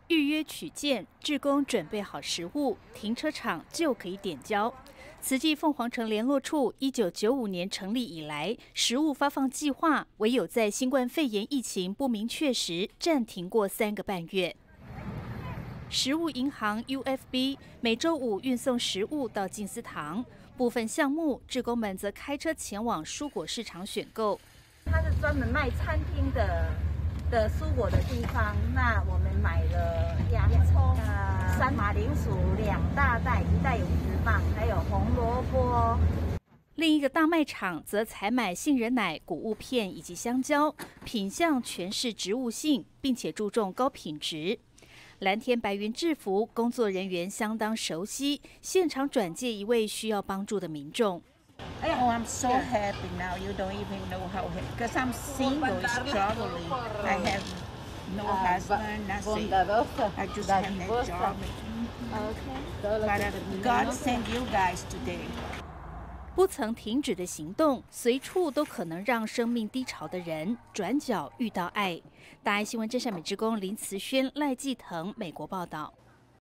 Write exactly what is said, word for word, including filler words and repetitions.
预约取件，志工准备好食物，停车场就可以点交。慈济凤凰城联络处一九九五年成立以来，食物发放计划唯有在新冠肺炎疫情不明确时暂停过三个半月。食物银行 U F B 每周五运送食物到静思堂，部分项目志工们则开车前往蔬果市场选购。 它是专门卖餐厅的的蔬果的地方，那我们买了洋葱、呃、三马铃薯两大袋，一袋有五十磅，还有红萝卜。 另一个大卖场则采买杏仁奶、谷物片以及香蕉，品项全是植物性，并且注重高品质。蓝天白云制服工作人员相当熟悉，现场转介一位需要帮助的民众。 Oh, I'm so happy now. You don't even know how happy. Because I'm single, struggling. I have no husband, nothing. I just have that job. But God sent you guys today. 不曾停止的行动，随处都可能让生命低潮的人转角遇到爱。大爱新闻真善美志工林慈萱、赖继腾，美国报道。